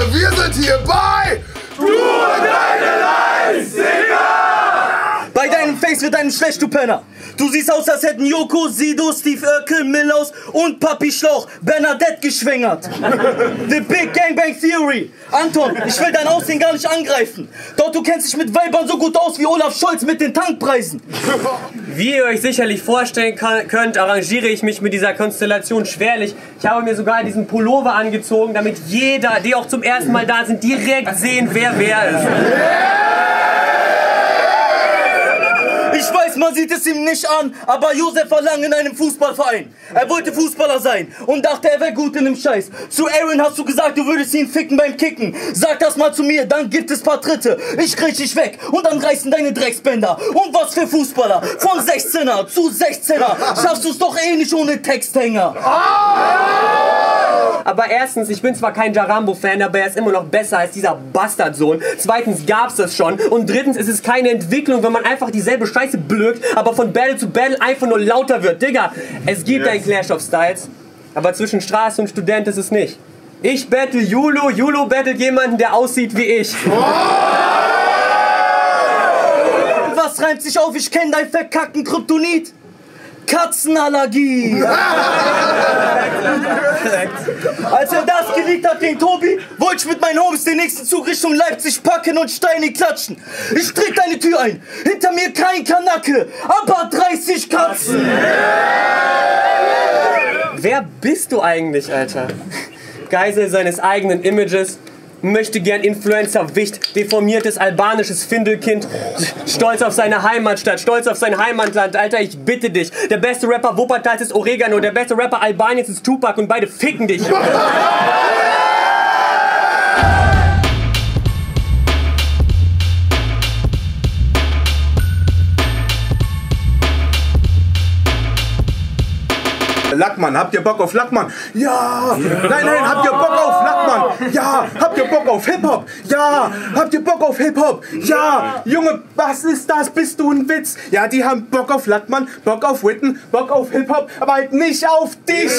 Wir sind hier bei Du und deine Leipziger! Bei deinem Face wird einem schlecht, du Penner. Du siehst aus, als hätten Joko, Sido, Steve Urkel, Milhouse und Papi Schlauch Bernadette geschwängert. The Big Gangbang Theory. Anton, ich will dein Aussehen gar nicht angreifen. Doch du kennst dich mit Weibern so gut aus wie Olaf Scholz mit den Tankpreisen. Wie ihr euch sicherlich vorstellen könnt, arrangiere ich mich mit dieser Konstellation schwerlich. Ich habe mir sogar diesen Pullover angezogen, damit jeder, die auch zum ersten Mal da sind, direkt sehen, wer ist. Ich weiß, man sieht es ihm nicht an, aber Josef war lange in einem Fußballverein. Er wollte Fußballer sein und dachte, er wäre gut in dem Scheiß. Zu Aaron hast du gesagt, du würdest ihn ficken beim Kicken. Sag das mal zu mir, dann gibt es paar Tritte. Ich krieg dich weg und dann reißen deine Drecksbänder. Und was für Fußballer? Von 16er zu 16er schaffst du es doch eh nicht ohne Texthänger. Aber erstens, ich bin zwar kein Jarambo-Fan, aber er ist immer noch besser als dieser Bastardsohn. Zweitens gab's das schon. Und drittens ist es keine Entwicklung, wenn man einfach dieselbe Scheiße blökt, aber von Battle zu Battle einfach nur lauter wird. Digga, es gibt einen Clash of Styles, aber zwischen Straße und Student ist es nicht. Ich battle Julo, Julo battelt jemanden, der aussieht wie ich. Was reimt sich auf? Ich kenn deinen verkackten Kryptonit. Katzenallergie. Als er das geleakt hat gegen Tobi, wollte ich mit meinen Homies den nächsten Zug Richtung Leipzig packen und Steine klatschen. Ich tritt deine Tür ein, hinter mir kein Kanacke, aber 30 Katzen. Wer bist du eigentlich, Alter? Geisel seines eigenen Images, möchte gern Influencer, Wicht, deformiertes albanisches Findelkind, stolz auf seine Heimatstadt, stolz auf sein Heimatland. Alter, ich bitte dich, der beste Rapper Wuppertals ist Oregano, der beste Rapper Albaniens ist Tupac und beide ficken dich. Lackmann, habt ihr Bock auf Lackmann? Ja! Nein, habt ihr Bock auf Lackmann? Ja! Habt ihr Bock auf Hip-Hop? Ja! Habt ihr Bock auf Hip-Hop? Ja! Junge, was ist das? Bist du ein Witz? Ja, die haben Bock auf Lackmann, Bock auf Witten, Bock auf Hip-Hop, aber halt nicht auf dich!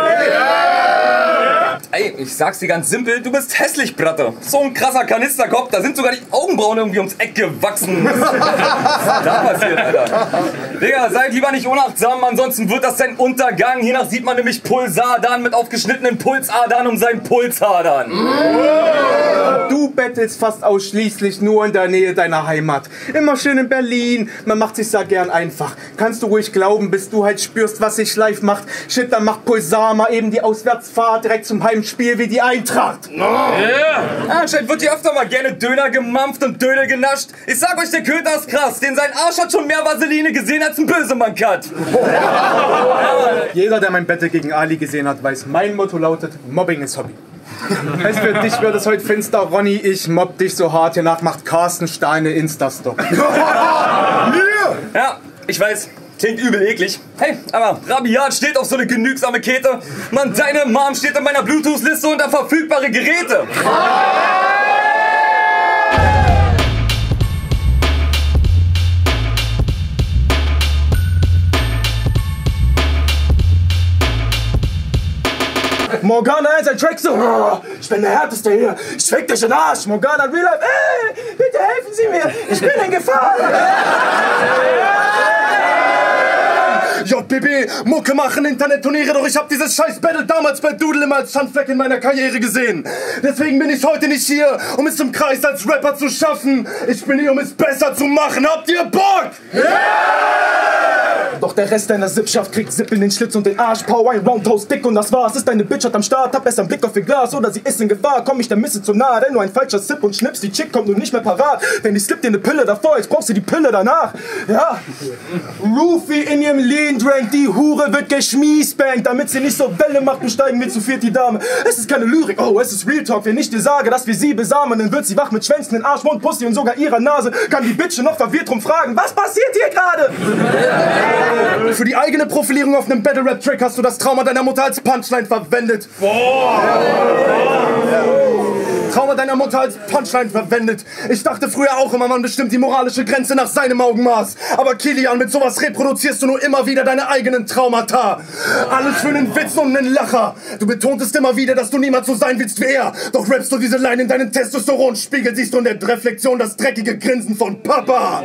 Ey, ich sag's dir ganz simpel, du bist hässlich, Bratte. So ein krasser Kanisterkopf, da sind sogar die Augenbrauen irgendwie ums Eck gewachsen. Was ist da passiert, Alter? Digga, seid lieber nicht unachtsam, ansonsten wird das dein Untergang. Hiernach sieht man nämlich Pulsadern mit aufgeschnittenen Pulsadern um seinen Pulsadern. Du bettelst fast ausschließlich nur in der Nähe deiner Heimat. Immer schön in Berlin, man macht sich da gern einfach. Kannst du ruhig glauben, bis du halt spürst, was sich live macht. Shit, dann macht Pulsar mal eben die Auswärtsfahrt direkt zum Heimspiel wie die Eintracht. Anscheinend wird hier öfter mal gerne Döner gemampft und Döner genascht. Ich sag euch, der Köter ist krass, denn sein Arsch hat schon mehr Vaseline gesehen als ein Bösemann hat. Jeder, der mein Battle gegen Ali gesehen hat, weiß, mein Motto lautet, Mobbing ist Hobby. Es für dich wird es heute finster, Ronny, ich mobb dich so hart, hiernach macht Carsten Stahl eine Insta-Story. Ja, ich weiß, klingt übel eklig. Hey, aber Rabiat steht auf so eine genügsame Kete. Mann, deine Mom steht in meiner Bluetooth-Liste unter verfügbare Geräte. Morgana ist ein Track so, ich bin der Härteste hier, ich fick dich in den Arsch. Morgana Real Life, ey, bitte helfen Sie mir, ich bin in Gefahr. JBB, Mucke machen, Internetturniere, doch ich hab dieses scheiß Battle damals bei Doodle immer als Schandfleck in meiner Karriere gesehen. Deswegen bin ich heute nicht hier, um es zum Kreis als Rapper zu schaffen. Ich bin hier, um es besser zu machen. Habt ihr Bock? Yeah! Doch der Rest deiner Sippschaft kriegt Sipp in den Schlitz und den Arsch. Power, ein Roundhouse dick und das war's. Ist deine Bitch hat am Start, hab besser einen Blick auf ihr Glas oder sie ist in Gefahr. Komm ich der Misse zu nahe, denn nur ein falscher Sip und Schnips. Die Chick kommt nun nicht mehr parat, denn ich slip dir eine Pille davor, jetzt brauchst du die Pille danach. Ja, Roofy in ihrem Lean Drank, die Hure wird geschmiesbankt. Damit sie nicht so Welle macht, besteigen wir zu viert die Dame. Es ist keine Lyrik, oh, es ist Real Talk. Wenn ich dir sage, dass wir sie besamen, dann wird sie wach mit Schwänzen in Arsch, Mund, Pussy und sogar ihrer Nase. Kann die Bitch noch verwirrt drum fragen, was passiert hier gerade? Für die eigene Profilierung auf einem Battle-Rap-Track hast du das Trauma deiner Mutter als Punchline verwendet. Trauma deiner Mutter als Punchline verwendet. Ich dachte früher auch immer, man bestimmt die moralische Grenze nach seinem Augenmaß. Aber Kilian, mit sowas reproduzierst du nur immer wieder deine eigenen Traumata. Alles für einen Witz und einen Lacher. Du betontest immer wieder, dass du niemals so sein willst wie er. Doch rappst du diese Line in deinen Testosteronspiegel, siehst du in der Reflexion das dreckige Grinsen von Papa.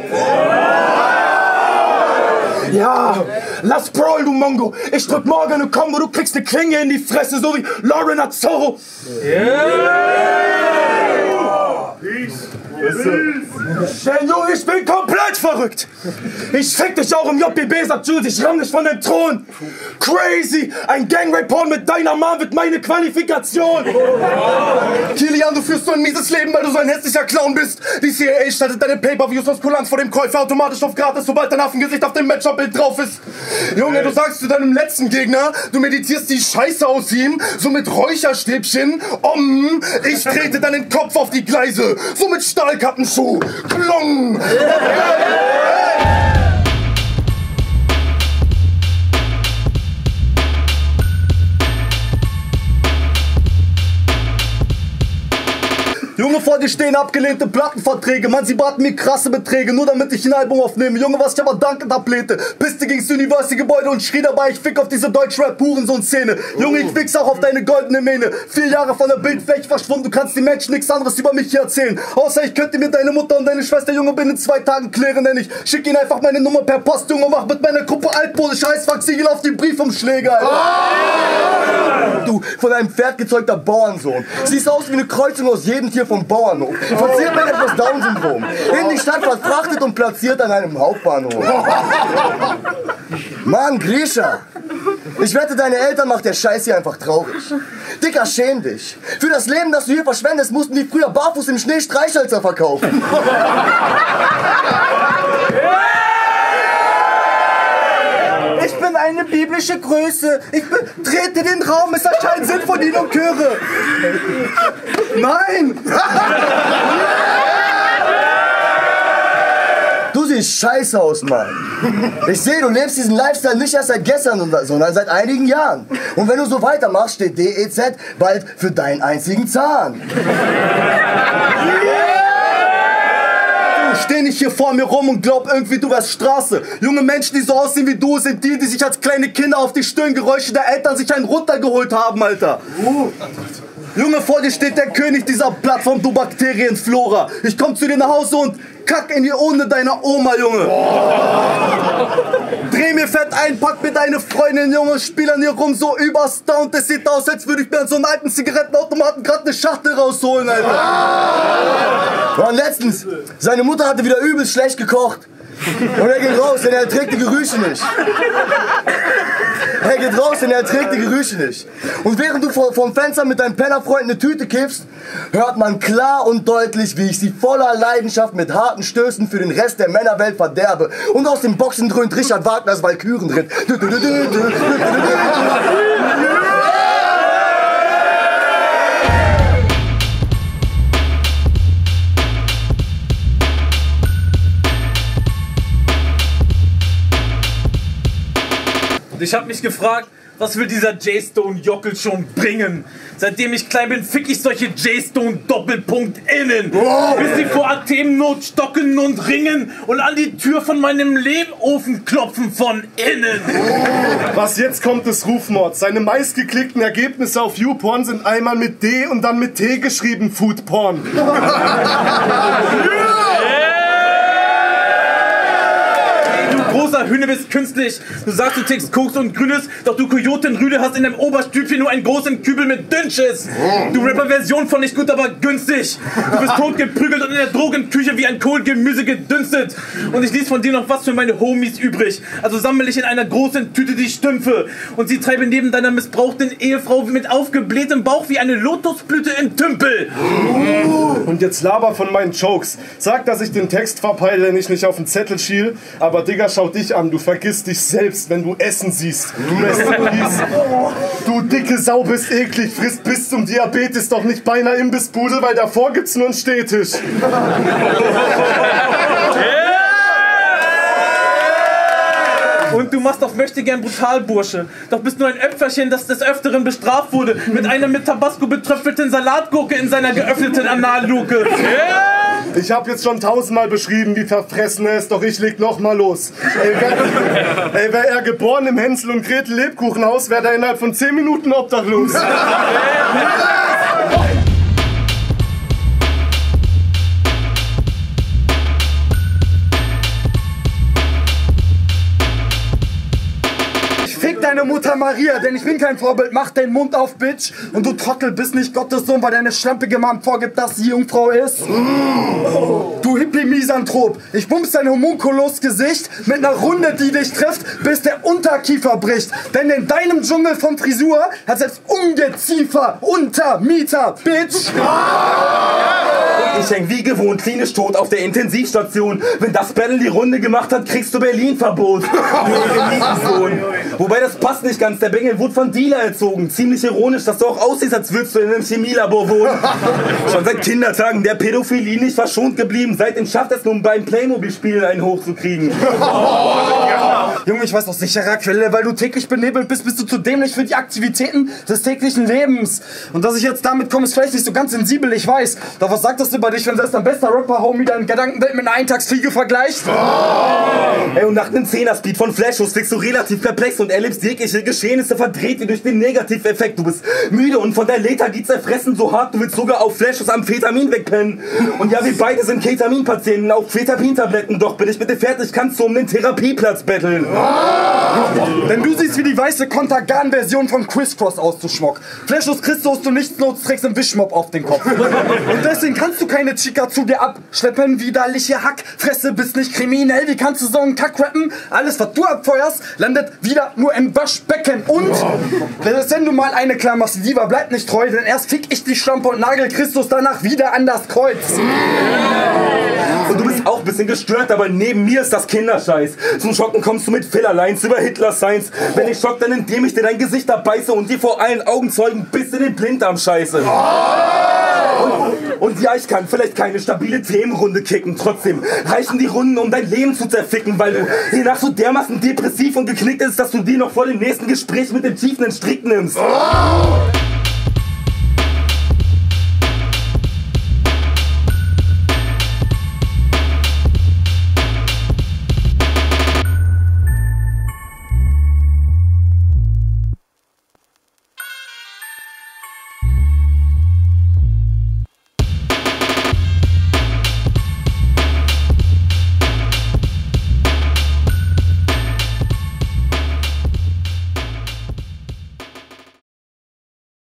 Ja, lass brawl, du Mongo. Ich drück morgen eine Combo, du kriegst eine Klinge in die Fresse, so wie Lauren Azzurro. Junge, ich bin komplett verrückt. Ich fick dich auch im JBB, sagt Jules, ich ramm dich von dem Thron. Crazy, ein Gang-Rape-Porn mit deiner Mom wird meine Qualifikation. Kilian, du führst so ein mieses Leben, weil du so ein hässlicher Clown bist. Die CIA stattet deine Pay-Per-Views aus Kulanz vor dem Käufer automatisch auf gratis, sobald dein Affengesicht auf dem Matchup-Bild drauf ist. Junge, du sagst zu deinem letzten Gegner, du meditierst die Scheiße aus ihm, so mit Räucherstäbchen. Ich trete deinen Kopf auf die Gleise, so mit Stahlkappenschuh. Klong! Junge, vor dir stehen abgelehnte Plattenverträge. Mann, sie baten mir krasse Beträge, nur damit ich ein Album aufnehme. Junge, was ich aber dankend ablehnte. Pisste gegens University-Gebäude und schrie dabei, ich fick auf diese Deutsch-Rap-Hurensohn-Szene. Junge, ich wichs auch auf deine goldene Mähne. 4 Jahre von der Bildfläche verschwunden, du kannst den Menschen nichts anderes über mich hier erzählen. Außer ich könnte mir deine Mutter und deine Schwester, Junge, binnen 2 Tagen klären, denn ich schick ihnen einfach meine Nummer per Post, Junge, mach mit meiner Gruppe altmodisch Heißwachsiegel auf die Briefumschläge, Alter. Du, von einem Pferd gezeugter Bauernsohn. Siehst aus wie eine Kreuzung aus jedem Tier vom Bauernhof. Verzehrt mit etwas Down-Syndrom. In die Stadt verfrachtet und platziert an einem Hauptbahnhof. Mann, Grisha. Ich wette, deine Eltern macht der Scheiß hier einfach traurig. Dicker, schäm dich. Für das Leben, das du hier verschwendest, mussten die früher barfuß im Schnee Streichhölzer verkaufen. Ich bin eine biblische Größe. Ich betrete den Raum, es erscheint Sinfonien und Chöre. Nein! Du siehst scheiße aus, Mann. Ich sehe, du lebst diesen Lifestyle nicht erst seit gestern, sondern seit einigen Jahren. Und wenn du so weitermachst, steht DEZ bald für deinen einzigen Zahn. Steh nicht hier vor mir rum und glaub irgendwie, du wärst Straße. Junge Menschen, die so aussehen wie du, sind die, die sich als kleine Kinder auf die Stirngeräusche der Eltern sich einen runtergeholt haben, Alter. Junge, vor dir steht der König dieser Plattform, du Bakterienflora. Ich komm zu dir nach Hause und kack in die Urne deiner Oma, Junge. Dreh mir fett ein, pack mir deine Freundin, Junge, spiel an ihr rum, so überstoned. Es sieht aus, als würde ich mir an so einen alten Zigarettenautomaten gerade eine Schachtel rausholen, Alter. Und letztens, seine Mutter hatte wieder übelst schlecht gekocht. Und er geht raus, denn er erträgt die Gerüche nicht. Er geht raus, denn er erträgt die Gerüche nicht. Und während du vom Fenster mit deinem Pennerfreund eine Tüte kippst, hört man klar und deutlich, wie ich sie voller Leidenschaft mit harten Stößen für den Rest der Männerwelt verderbe. Und aus dem Boxen dröhnt Richard Wagners Walkürenritt. Ich hab mich gefragt, was will dieser J-Stone Jockel schon bringen? Seitdem ich klein bin, fick ich solche J-Stone Doppelpunkt innen. Bis sie vor Athemnot stocken und ringen und an die Tür von meinem Lehmofen klopfen von innen. Was jetzt kommt, ist Rufmord. Seine meistgeklickten Ergebnisse auf YouPorn sind einmal mit D und dann mit T geschrieben, Foodporn. Großer Hühne bist künstlich. Du sagst, du tickst Koks und Grünes, doch du Kojotenrüde hast in deinem Oberstübchen nur einen großen Kübel mit Dünnschiss. Du Rapper-Version von nicht gut, aber günstig. Du bist totgeprügelt und in der Drogenküche wie ein Kohlgemüse gedünstet. Und ich ließ von dir noch was für meine Homies übrig. Also sammle ich in einer großen Tüte die Stümpfe. Und sie treibe neben deiner missbrauchten Ehefrau mit aufgeblähtem Bauch wie eine Lotusblüte in Tümpel. Und jetzt laber von meinen Jokes. Sag, dass ich den Text verpeile, wenn ich nicht auf den Zettel schiel. Aber Digga, schau dich an, du vergisst dich selbst, wenn du Essen siehst. Du dicke Sau bist eklig, frisst bis zum Diabetes, doch nicht bei einer Imbissbude, weil davor gibt's nur einen Stehtisch. Und du machst auf Möchtegern brutal, Bursche. Doch bist nur ein Öpferchen, das des Öfteren bestraft wurde. Mit einer mit Tabasco betröpfelten Salatgurke in seiner geöffneten Analluke. Ich hab jetzt schon 1000-mal beschrieben, wie verfressen er ist, doch ich leg noch mal los. Ey, wär er geboren im Hänsel- und Gretel-Lebkuchenhaus, wär er innerhalb von 10 Minuten obdachlos. Fick deine Mutter Maria, denn ich bin kein Vorbild, mach den Mund auf, Bitch. Und du Trottel bist nicht Gottes Sohn, weil deine schlampige Mom vorgibt, dass sie Jungfrau ist. Du Hippie-Misanthrop, ich bumps dein Homunculus-Gesicht mit einer Runde, die dich trifft, bis der Unterkiefer bricht. Denn in deinem Dschungel von Frisur hat selbst Ungeziefer Untermieter, Bitch. Ich häng wie gewohnt klinisch tot auf der Intensivstation. Wenn das Battle die Runde gemacht hat, kriegst du Berlin-Verbot. Wobei das passt nicht ganz, der Bengel wurde von Dealer erzogen. Ziemlich ironisch, dass du auch aussiehst, als würdest du in einem Chemielabor wohnen. Schon seit Kindertagen der Pädophilie nicht verschont geblieben. Seitdem schafft es nun beim Playmobil-Spielen einen hochzukriegen. Junge, ich weiß aus sicherer Quelle, weil du täglich benebelt bist, bist du zu dämlich für die Aktivitäten des täglichen Lebens. Und dass ich jetzt damit komme, ist vielleicht nicht so ganz sensibel, ich weiß. Doch was sagt das über dich, wenn selbst dein bester Rapper-Homie deine Gedankenwelt mit einer Eintagsfliege vergleicht? Ey, und nach einem 10er-Speed von Flashos wirkst du relativ perplex und erlebst jegliche Geschehnisse verdreht wie durch den Negativeffekt. Du bist müde und von der Lethargie zerfressen so hart, du willst sogar auf Flashos Amphetamin wegpennen. Und ja, wir beide sind Ketamin-Patienten auf Phetapin-Tabletten, doch bin ich mit dir fertig, kannst du um den Therapieplatz betteln. Denn du siehst wie die weiße Kontergan-Version von Crisscross aus, du Schmock. Flashos Christus, du Nichtsnots trägst einen Wischmopp auf den Kopf. Und deswegen kannst du keine Chica zu dir abschleppen, widerliche Hackfresse, bist nicht kriminell, wie kannst du so einen Kack rappen? Alles, was du abfeuerst, landet wieder nur im Waschbecken. Und, wenn du mal eine klar machst, lieber bleib nicht treu, denn erst fick ich die Schlampe und nagel Christus danach wieder an das Kreuz. Und du bist auch ein bisschen gestört, aber neben mir ist das Kinderscheiß. Zum Schocken kommst du mit Fillerlines über Hitler-Science. Wenn ich schock, dann indem ich dir dein Gesicht abbeiße und dir vor allen Augen zeugen bis in den Blinddarm scheiße. Und ja, ich kann vielleicht keine stabile Themenrunde kicken. Trotzdem reichen die Runden, um dein Leben zu zerficken, weil du hiernach so dermaßen depressiv und geknickt ist, dass du dir noch vor dem nächsten Gespräch mit dem Tiefen den Strick nimmst.